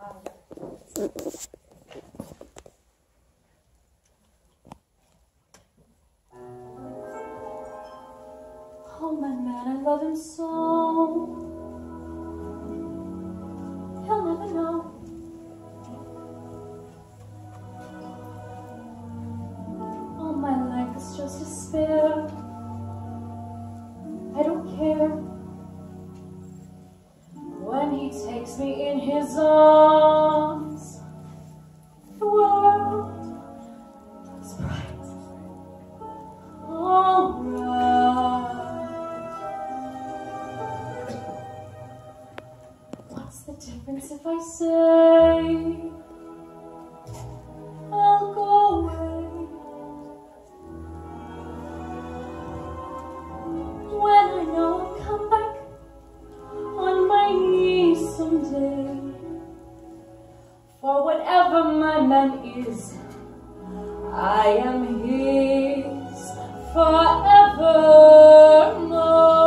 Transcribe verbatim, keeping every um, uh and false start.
Oh, my man, I love him so. He'll never know. All my life is just despair. I don't care. When he takes me in his arms, the world is bright, all right. What's the difference if I say I'll go away? When I know I'll come back on my knees someday. For whatever my man is, I am his forevermore.